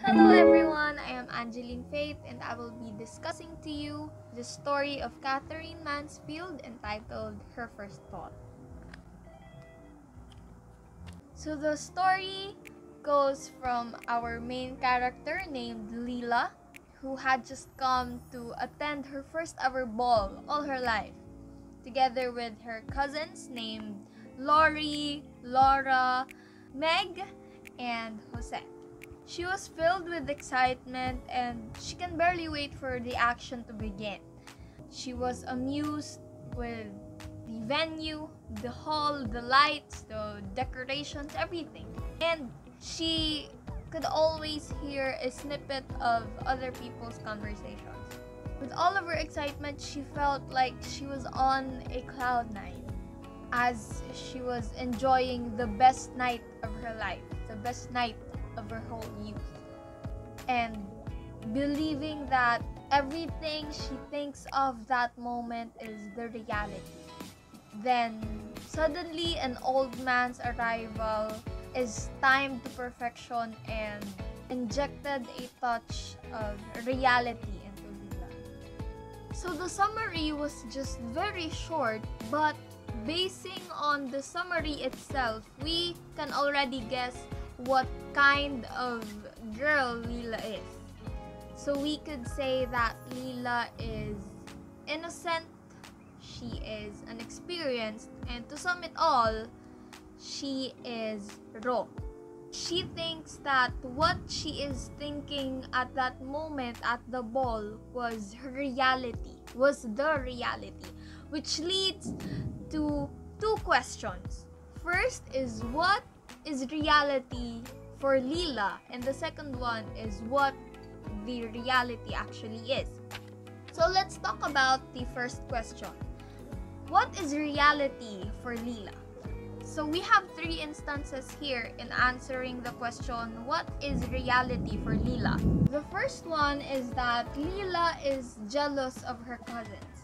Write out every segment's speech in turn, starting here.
Hello everyone, I am Angeline Faith and I will be discussing to you the story of Catherine Mansfield entitled Her First Thought. So the story goes from our main character named Leela, who had just come to attend her first ever ball all her life, together with her cousins named Lori, Laura, Meg, and Jose. She was filled with excitement and she can barely wait for the action to begin. She was amused with the venue, the hall, the lights, the decorations, everything. And she could always hear a snippet of other people's conversations. With all of her excitement, she felt like she was on a cloud nine, as she was enjoying the best night of her life, the best night of her whole youth, and believing that everything she thinks of that moment is the reality. Then suddenly an old man's arrival is timed to perfection and injected a touch of reality into Lila. So the summary was just very short, but basing on the summary itself, we can already guess what kind of girl Leela is. So we could say that Leela is innocent, she is inexperienced, and to sum it all, she is raw. She thinks that what she is thinking at that moment at the ball was her reality, was the reality, which leads to two questions. First is, what is reality for Leela? And the second one is, what the reality actually is. So let's talk about the first question. What is reality for Leela? So we have three instances here in answering the question, what is reality for Leela? The first one is that Leela is jealous of her cousins,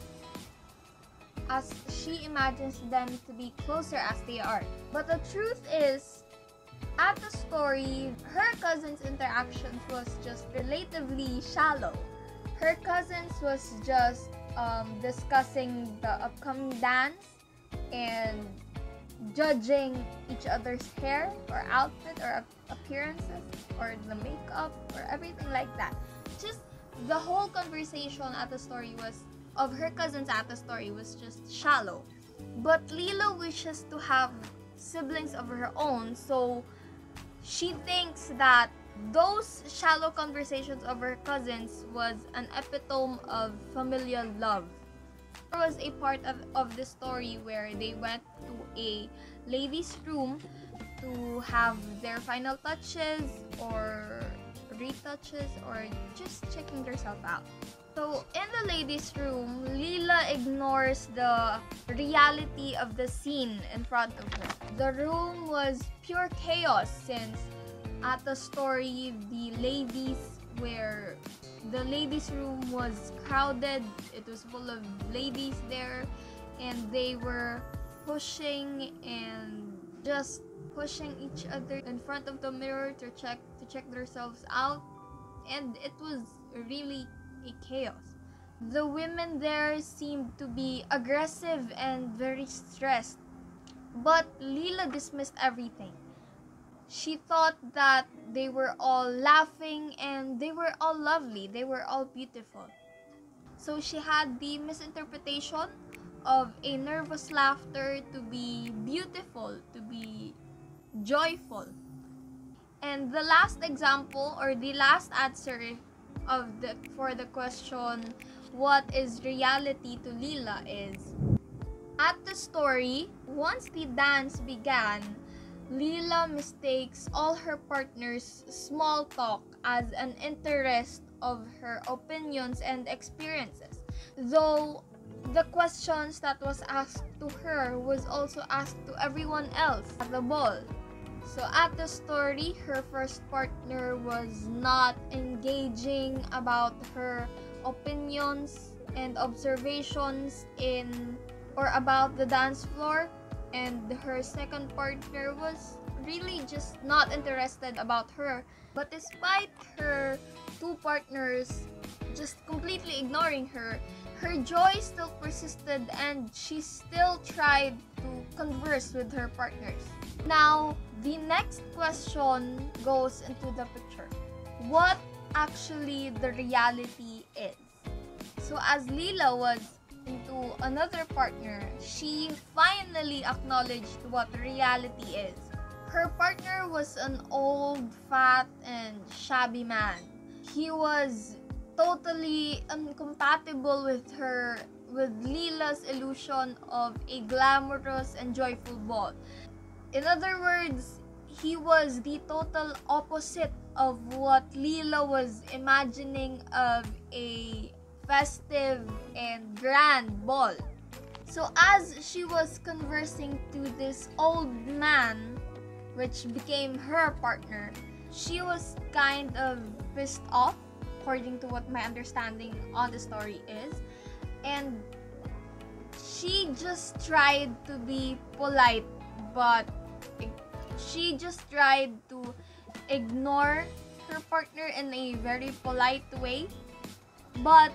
as she imagines them to be closer as they are. But the truth is, at the story, her cousins' interactions was just relatively shallow. Her cousins was just discussing the upcoming dance and judging each other's hair or outfit or appearances or the makeup or everything like that. Just the whole conversation at the story was of her cousins at the story was just shallow. But Leela wishes to have siblings of her own, so she thinks that those shallow conversations of her cousins was an epitome of familial love. There was a part of the story where they went to a ladies' room to have their final touches or retouches or just checking themselves out. So in the ladies' room, Leela ignores the reality of the scene in front of her. The room was pure chaos since at the story, the ladies' room was crowded. It was full of ladies there, and they were pushing and just pushing each other in front of the mirror to check themselves out, and it was really a chaos. The women there seemed to be aggressive and very stressed, but Leela dismissed everything. She thought that they were all laughing and they were all lovely, they were all beautiful. So she had the misinterpretation of a nervous laughter to be beautiful, to be joyful. And the last example or the last answer for the question, what is reality to Leela, is at the story, once the dance began, Leela mistakes all her partner's small talk as an interest of her opinions and experiences, though the questions that was asked to her was also asked to everyone else at the ball. So at the story, her first partner was not engaging about her opinions and observations in or about the dance floor, and her second partner was really just not interested about her. But despite her two partners just completely ignoring her, her joy still persisted and she still tried to converse with her partners. Now, the next question goes into the picture. What actually the reality is? So as Leela was into another partner, she finally acknowledged what reality is. Her partner was an old, fat, and shabby man. He was totally incompatible with Leela's illusion of a glamorous and joyful ball. In other words, he was the total opposite of what Leela was imagining of a festive and grand ball. So as she was conversing to this old man, which became her partner, she was kind of pissed off, according to what my understanding on the story is. And she just tried to be polite, but she just tried to ignore her partner in a very polite way. But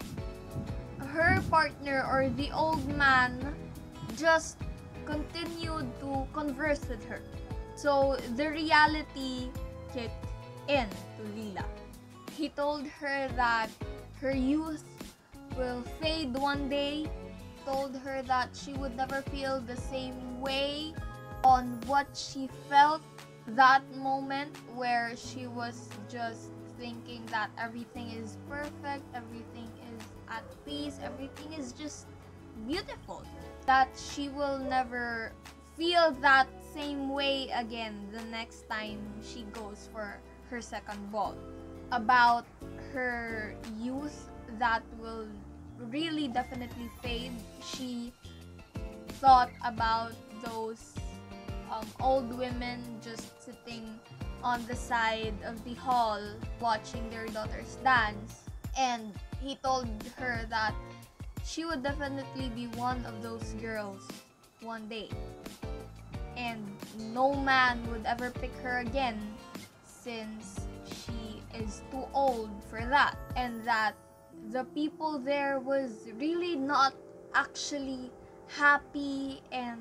her partner, or the old man, just continued to converse with her. So the reality kicked in to Leela. He told her that her youth will fade one day, told her that she would never feel the same way on what she felt that moment, where she was just thinking that everything is perfect, everything is at peace, everything is just beautiful, that she will never feel that same way again the next time she goes for her second ball. About her youth that will really definitely fade, she thought about those old women just sitting on the side of the hall watching their daughters dance, and he told her that she would definitely be one of those girls one day, and no man would ever pick her again since she is too old for that, and that the people there was really not actually happy and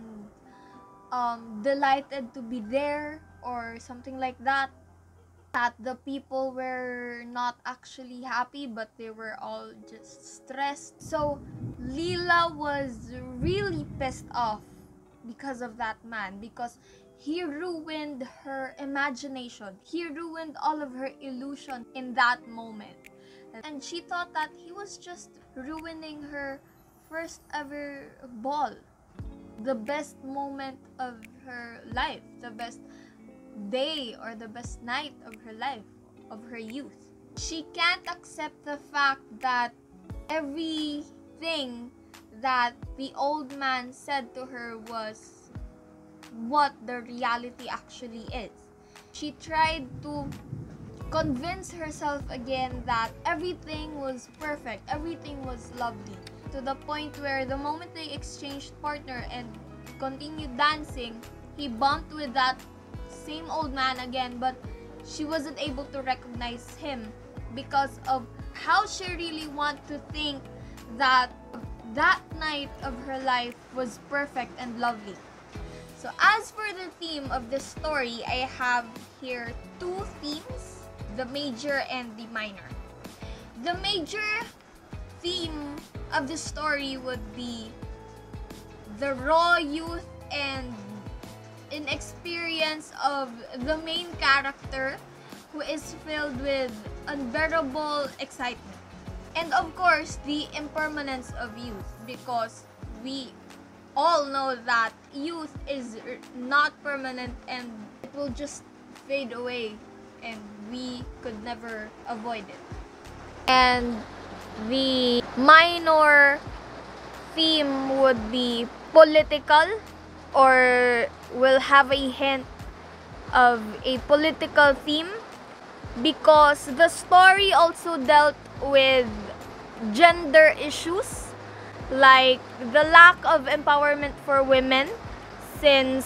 delighted to be there, or something like that. That the people were not actually happy, but they were all just stressed. So Leela was really pissed off because of that man, because he ruined her imagination. He ruined all of her illusion in that moment. And she thought that he was just ruining her first ever ball, the best moment of her life, the best day or the best night of her life, of her youth. She can't accept the fact that everything that the old man said to her was what the reality actually is. She tried to convince herself again that everything was perfect, everything was lovely, to the point where the moment they exchanged partner and continued dancing, he bumped with that same old man again, but she wasn't able to recognize him because of how she really wanted to think that that night of her life was perfect and lovely. So as for the theme of this story, I have here two themes, the major and the minor. The major theme of the story would be the raw youth and inexperience of the main character, who is filled with unbearable excitement. And of course, the impermanence of youth, because we all know that youth is not permanent and it will just fade away and we could never avoid it. And the minor theme would be political, or will have a hint of a political theme, because the story also dealt with gender issues, like the lack of empowerment for women, since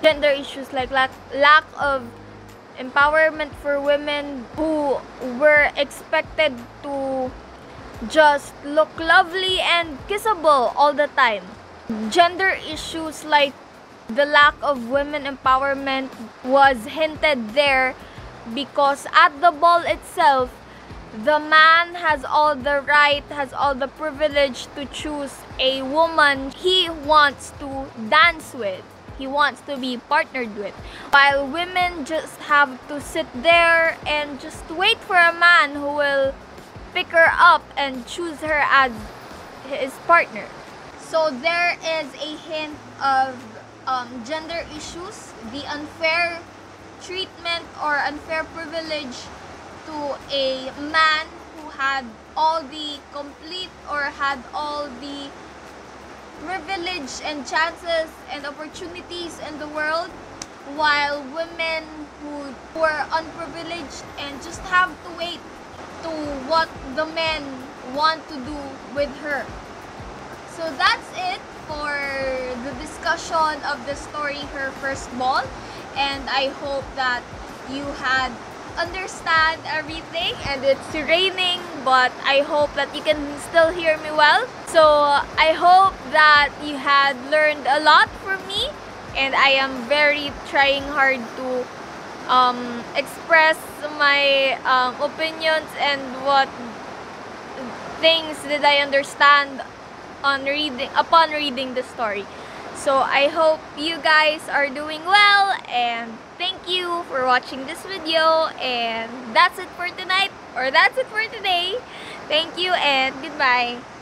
gender issues like lack of empowerment for women who were expected to just look lovely and kissable all the time. Gender issues like the lack of women empowerment was hinted there because at the ball itself, the man has all the right, has all the privilege to choose a woman he wants to dance with, he wants to be partnered with, while women just have to sit there and just wait for a man who will pick her up and choose her as his partner. So there is a hint of gender issues, the unfair treatment or unfair privilege to a man who had all the complete or had all the privilege and chances and opportunities in the world, while women who were unprivileged and just have to wait to what the men want to do with her. So that's it for the discussion of the story Her First Ball, and I hope that you had understand everything. And it's raining, but I hope that you can still hear me well. So I hope that you had learned a lot from me, and I am very trying hard to express my opinions and what things did I understand upon reading the story. So I hope you guys are doing well, and thank you for watching this video, and that's it for tonight, or that's it for today. Thank you and goodbye.